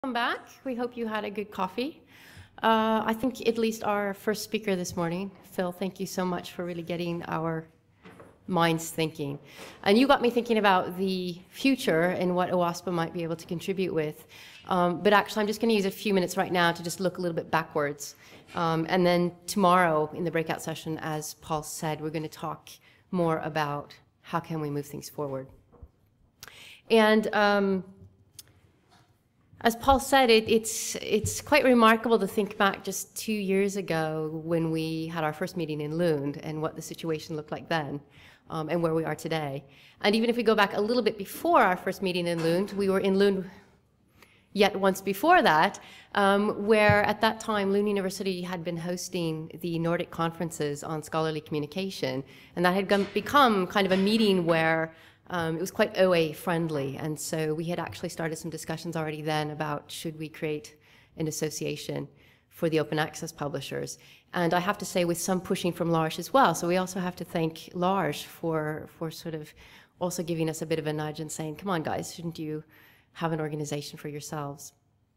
Welcome back. We hope you had a good coffee. I think at least our first speaker this morning, Phil, thank you so much for really getting our minds thinking. And you got me thinking about the future and what OASPA might be able to contribute with. But actually, I'm just going to use a few minutes right now to just look a little bit backwards. And then tomorrow in the breakout session, as Paul said, we're going to talk more about how can we move things forward. And as Paul said, it's quite remarkable to think back just 2 years ago when we had our first meeting in Lund and what the situation looked like then and where we are today. And even if we go back a little bit before our first meeting in Lund, we were in Lund yet once before that, where at that time Lund University had been hosting the Nordic conferences on scholarly communication. And that had become kind of a meeting where it was quite OA friendly, and so we had actually started some discussions already then about should we create an association for the open access publishers. And I have to say, with some pushing from Lars as well, so we also have to thank Lars for sort of also giving us a bit of a nudge and saying, come on guys, shouldn't you have an organization for yourselves?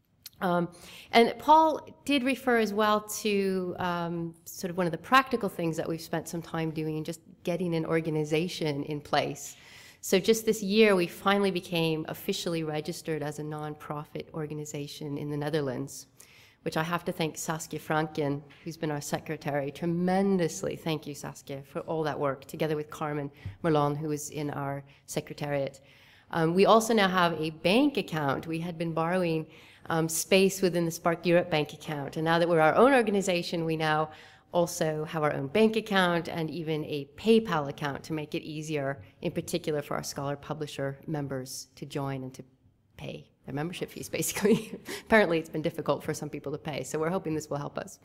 And Paul did refer as well to sort of one of the practical things that we've spent some time doing, just getting an organization in place. So just this year, we finally became officially registered as a nonprofit organization in the Netherlands, which I have to thank Saskia Franken, who's been our secretary, tremendously. Thank you, Saskia, for all that work, together with Carmen Merlon, who is in our secretariat. We also now have a bank account. We had been borrowing space within the Spark Europe bank account, and now that we're our own organization, we now also have our own bank account and even a PayPal account to make it easier, in particular for our scholar publisher members to join and to pay their membership fees, basically. Apparently it's been difficult for some people to pay, so we're hoping this will help us.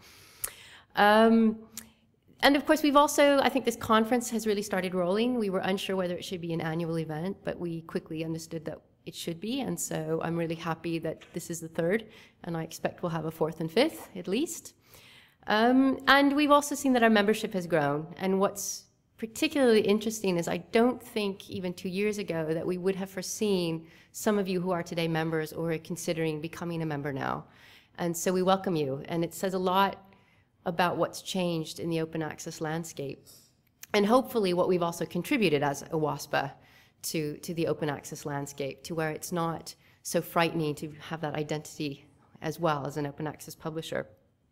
And of course, we've also, I think this conference has really started rolling. We were unsure whether it should be an annual event, but we quickly understood that it should be, and so I'm really happy that this is the third, and I expect we'll have a fourth and fifth at least. And we've also seen that our membership has grown. And what's particularly interesting is I don't think even 2 years ago that we would have foreseen some of you who are today members or are considering becoming a member now. And so we welcome you. And it says a lot about what's changed in the open access landscape. And hopefully what we've also contributed as OASPA to the open access landscape, to where it's not so frightening to have that identity as well as an open access publisher.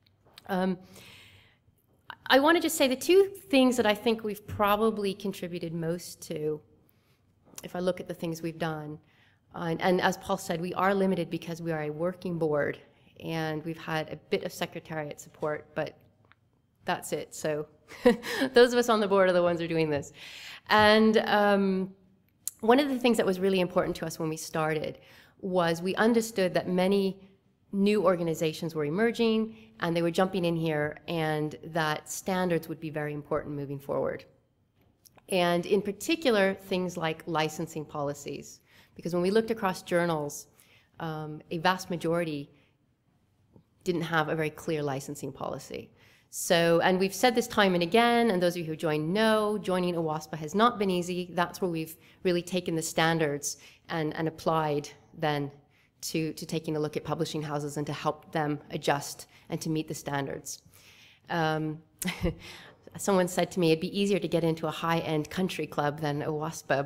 I want to just say the two things that I think we've probably contributed most to, if I look at the things we've done, and as Paul said, we are limited because we are a working board, and we've had a bit of secretariat support, but that's it. So those of us on the board are the ones who are doing this. And one of the things that was really important to us when we started was we understood that many new organizations were emerging and they were jumping in here, and that standards would be very important moving forward. And in particular, things like licensing policies, because when we looked across journals, a vast majority didn't have a very clear licensing policy. So, and we've said this time and again, and those of you who joined know, joining OASPA has not been easy. That's where we've really taken the standards and applied then to taking a look at publishing houses and to help them adjust and to meet the standards. Someone said to me it'd be easier to get into a high-end country club than OASPA,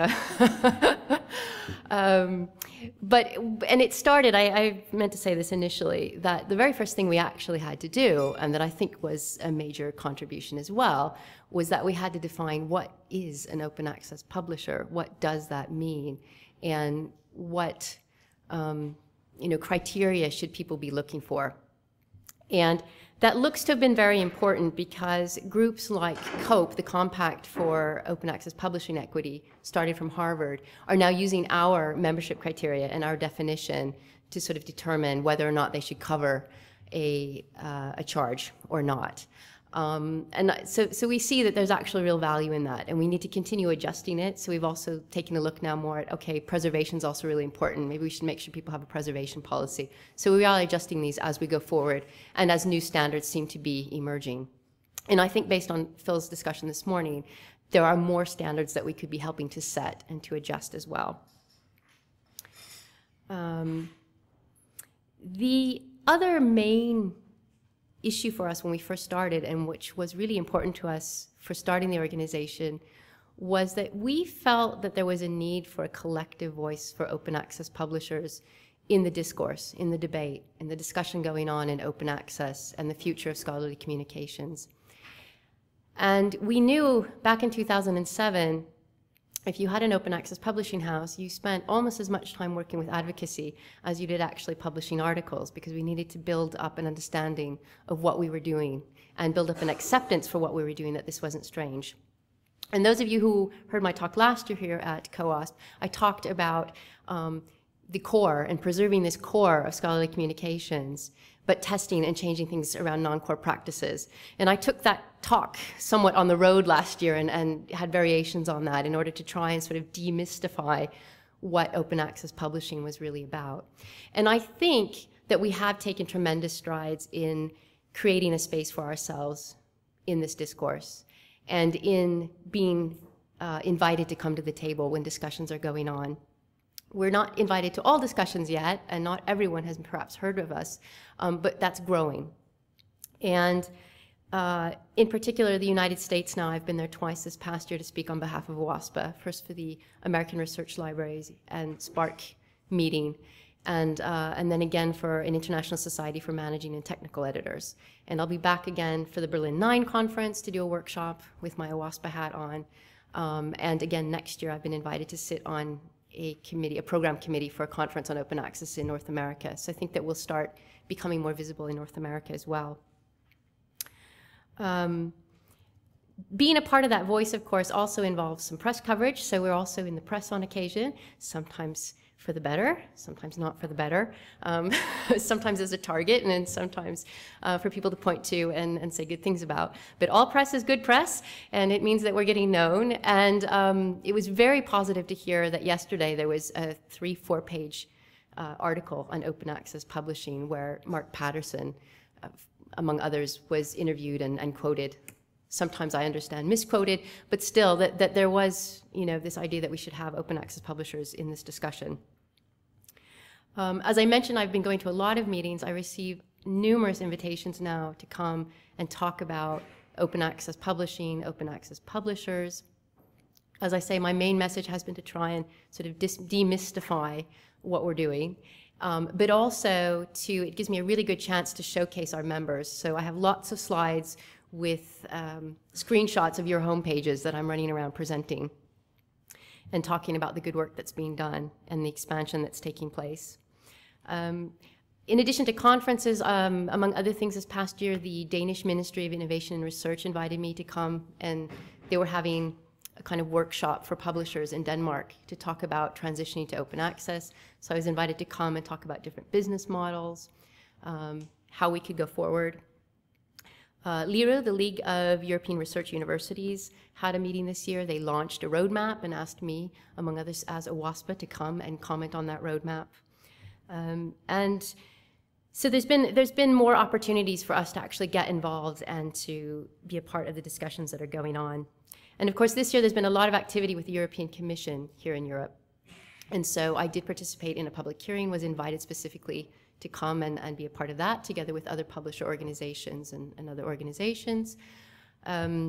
and it started, I meant to say this initially, that the very first thing we actually had to do, and that I think was a major contribution as well, was that we had to define what is an open access publisher, what does that mean, and what criteria should people be looking for. And that looks to have been very important because groups like COPE, the Compact for Open Access Publishing Equity, started from Harvard, are now using our membership criteria and our definition to sort of determine whether or not they should cover a charge or not. So we see that there's actually real value in that, and we need to continue adjusting it. So we've also taken a look now more at, okay, preservation is also really important. Maybe we should make sure people have a preservation policy. So we are adjusting these as we go forward and as new standards seem to be emerging. And I think based on Phil's discussion this morning, there are more standards that we could be helping to set and to adjust as well. The other main issue for us when we first started, and which was really important to us for starting the organization, was that we felt that there was a need for a collective voice for open access publishers in the discourse, in the debate, in the discussion going on in open access and the future of scholarly communications. And we knew back in 2007, if you had an open access publishing house, you spent almost as much time working with advocacy as you did actually publishing articles, because we needed to build up an understanding of what we were doing and build up an acceptance for what we were doing, that this wasn't strange. And those of you who heard my talk last year here at OASPA, I talked about the core and preserving this core of scholarly communications, but testing and changing things around non-core practices. And I took that talk somewhat on the road last year and had variations on that in order to try and sort of demystify what open access publishing was really about. And I think that we have taken tremendous strides in creating a space for ourselves in this discourse, and in being invited to come to the table when discussions are going on. We're not invited to all discussions yet, and not everyone has perhaps heard of us, but that's growing. And in particular, the United States now, I've been there twice this past year to speak on behalf of OASPA, first for the American Research Libraries and Spark meeting, and then again for an International Society for Managing and Technical Editors. And I'll be back again for the Berlin 9 conference to do a workshop with my OASPA hat on. And again, next year I've been invited to sit on a committee, a program committee for a conference on open access in North America. So I think that we'll start becoming more visible in North America as well. Being a part of that voice, of course, also involves some press coverage. So we're also in the press on occasion, sometimes for the better, sometimes not for the better, sometimes as a target, and then sometimes for people to point to and say good things about. But all press is good press, and it means that we're getting known. And it was very positive to hear that yesterday there was a 3-4 page article on open access publishing where Mark Patterson, among others, was interviewed and quoted. Sometimes I understand misquoted, but still that there was, this idea that we should have open access publishers in this discussion. As I mentioned, I've been going to a lot of meetings. I receive numerous invitations now to come and talk about open access publishing, open access publishers. As I say, my main message has been to try and sort of demystify what we're doing. But also it gives me a really good chance to showcase our members. So I have lots of slides with screenshots of your homepages that I'm running around presenting and talking about the good work that's being done and the expansion that's taking place. In addition to conferences, among other things this past year, the Danish Ministry of Innovation and Research invited me to come, and they were having a kind of workshop for publishers in Denmark to talk about transitioning to open access. So I was invited to come and talk about different business models, how we could go forward. LIRU, the League of European Research Universities, had a meeting this year. They launched a roadmap and asked me, among others, as OASPA, to come and comment on that roadmap. And so there's been more opportunities for us to actually get involved and to be a part of the discussions that are going on. And of course, this year there's been a lot of activity with the European Commission here in Europe. And so I did participate in a public hearing, was invited specifically to come and be a part of that, together with other publisher organizations and other organizations, and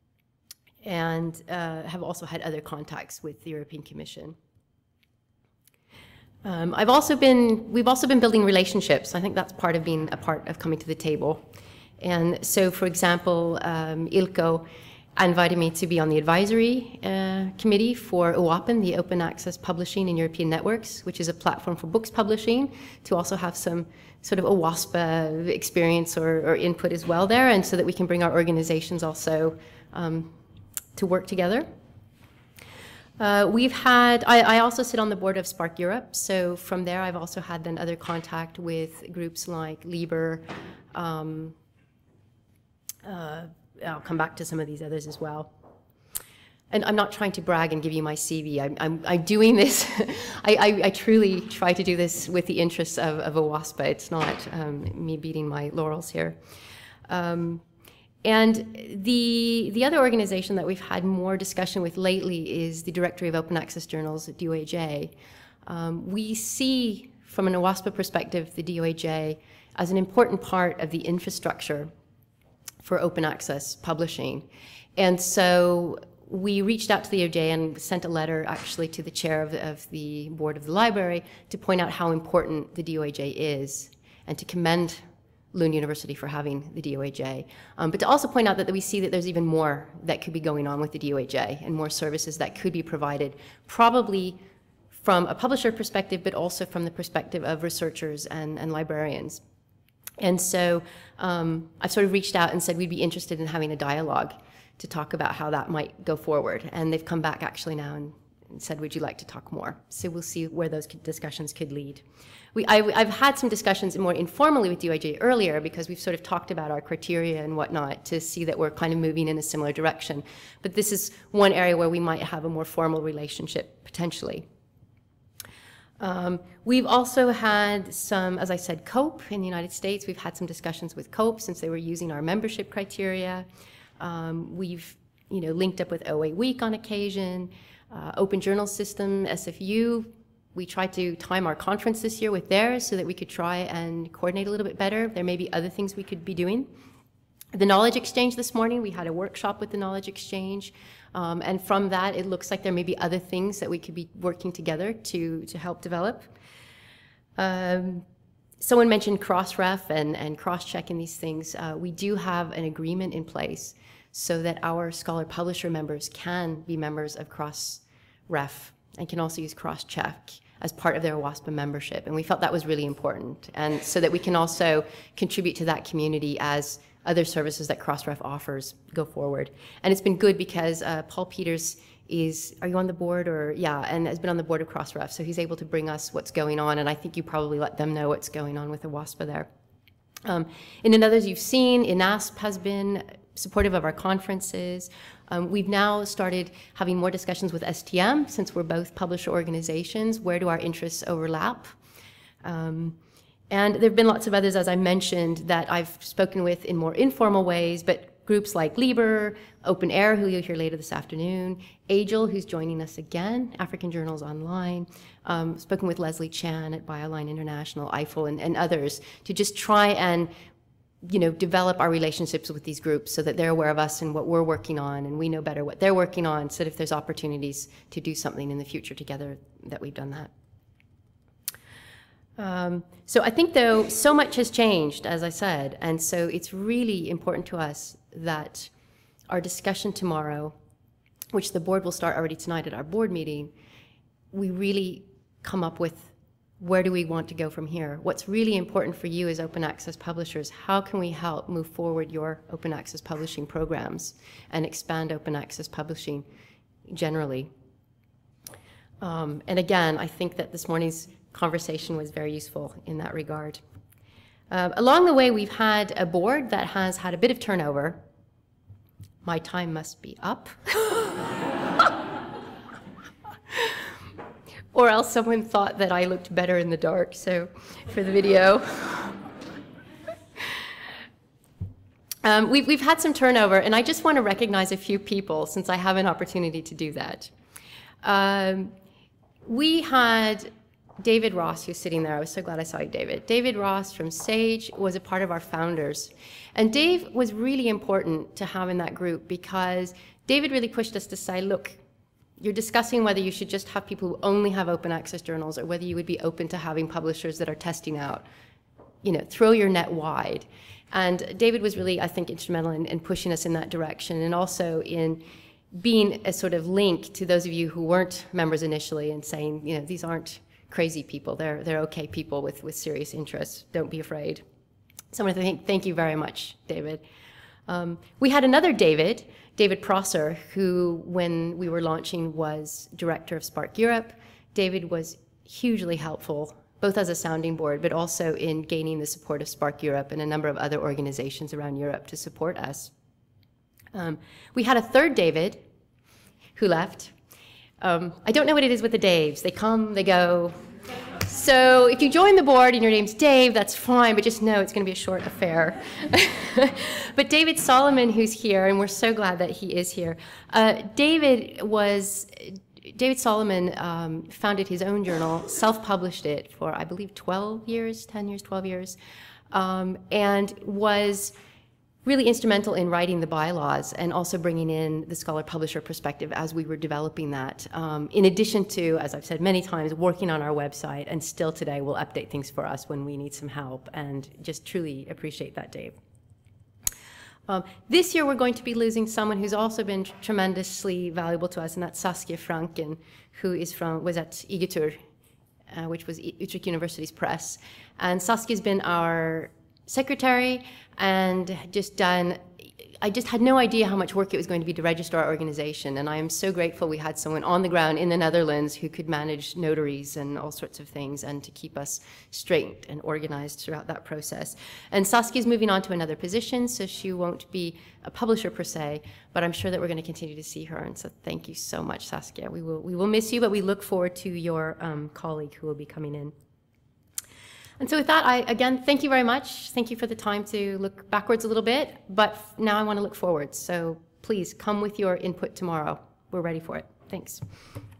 have also had other contacts with the European Commission. We've also been building relationships. I think that's part of being a part of coming to the table. And so, for example, Ilko invited me to be on the advisory committee for OAPN, the Open Access Publishing in European Networks, which is a platform for books publishing, to also have some sort of OASPA experience or input as well there, and so that we can bring our organizations also to work together. I also sit on the board of Spark Europe, so from there I've also had then other contact with groups like Liber. I'll come back to some of these others as well. And I'm not trying to brag and give you my CV. I'm doing this. I truly try to do this with the interests of OASPA. It's not me beating my laurels here. And the other organization that we've had more discussion with lately is the Directory of Open Access Journals at DOAJ. We see from an OASPA perspective, the DOAJ as an important part of the infrastructure for open access publishing. And so we reached out to the DOAJ and sent a letter actually to the chair of the board of the library to point out how important the DOAJ is and to commend Lund University for having the DOAJ, but to also point out that we see that there's even more that could be going on with the DOAJ and more services that could be provided, probably from a publisher perspective, but also from the perspective of researchers and librarians. And so I've sort of reached out and said we'd be interested in having a dialogue to talk about how that might go forward. And they've come back actually now and said, would you like to talk more? So we'll see where those discussions could lead. I've had some discussions more informally with DOAJ earlier because we've sort of talked about our criteria and whatnot to see that we're kind of moving in a similar direction. But this is one area where we might have a more formal relationship potentially. We've also had some, as I said, COPE in the United States. We've had some discussions with COPE since they were using our membership criteria. We've linked up with OA Week on occasion. Open Journal System, SFU, we tried to time our conference this year with theirs so that we could try and coordinate a little bit better. There may be other things we could be doing. The Knowledge Exchange this morning, we had a workshop with the Knowledge Exchange. And from that, it looks like there may be other things that we could be working together to help develop. Someone mentioned cross-ref and cross-checking these things. We do have an agreement in place so that our scholar-publisher members can be members of cross-ref and can also use cross-check as part of their OASPA membership. And we felt that was really important, and so that we can also contribute to that community as other services that Crossref offers go forward. And it's been good because Paul Peters is, are you on the board or, yeah, and has been on the board of Crossref, so he's able to bring us what's going on, and I think you probably let them know what's going on with the OASPA there. In others you've seen, INASP has been supportive of our conferences. We've now started having more discussions with STM, since we're both publisher organizations. Where do our interests overlap? And there have been lots of others, as I mentioned, that I've spoken with in more informal ways, but groups like Liber, Open Air, who you'll hear later this afternoon, AGIL, who's joining us again, African Journals Online, spoken with Leslie Chan at BioLine International, Eiffel, and others, to just try and develop our relationships with these groups so that they're aware of us and what we're working on, and we know better what they're working on, so that if there's opportunities to do something in the future together, that we've done that. So I think, though, so much has changed, as I said, and so it's really important to us that our discussion tomorrow, which the board will start already tonight at our board meeting, we really come up with where do we want to go from here? What's really important for you as open access publishers? How can we help move forward your open access publishing programs and expand open access publishing generally? And again, I think that this morning's conversation was very useful in that regard. Along the way, we've had a board that has had a bit of turnover. My time must be up. Or else someone thought that I looked better in the dark, so for the video. We've had some turnover, and I just want to recognize a few people since I have an opportunity to do that. We had David Ross, who's sitting there. I was so glad I saw you, David. David Ross from Sage was a part of our founders. And Dave was really important to have in that group because David really pushed us to say, look, you're discussing whether you should just have people who only have open access journals or whether you would be open to having publishers that are testing out, throw your net wide. And David was really, I think, instrumental in pushing us in that direction, and also in being a sort of link to those of you who weren't members initially and saying, these aren't crazy people. They're okay people with serious interests. Don't be afraid. So I want to thank you very much, David. We had another David Prosser, who, when we were launching, was director of Spark Europe. David was hugely helpful, both as a sounding board, but also in gaining the support of Spark Europe and a number of other organizations around Europe to support us. We had a third David who left. I don't know what it is with the Daves. They come, they go. So if you join the board and your name's Dave, that's fine, but just know it's going to be a short affair. But David Solomon, who's here, and we're so glad that he is here, David was David Solomon founded his own journal, self-published it for, I believe, 12 years, 10 years, 12 years, and was really instrumental in writing the bylaws and also bringing in the scholar-publisher perspective as we were developing that. In addition to, as I've said many times, working on our website, and still today will update things for us when we need some help, and just truly appreciate that, Dave. This year we're going to be losing someone who's also been tremendously valuable to us, and that's Saskia Franken, who was at IGETUR, which was Utrecht University's press. And Saskia's been our secretary and I just had no idea how much work it was going to be to register our organization, and I am so grateful we had someone on the ground in the Netherlands who could manage notaries and all sorts of things and to keep us straight and organized throughout that process. And Saskia's moving on to another position, so she won't be a publisher per se, but I'm sure that we're going to continue to see her, and so thank you so much, Saskia. We will miss you, but we look forward to your colleague who will be coming in. And so with that, again, thank you very much. Thank you for the time to look backwards a little bit, but now I want to look forward. So please come with your input tomorrow. We're ready for it. Thanks.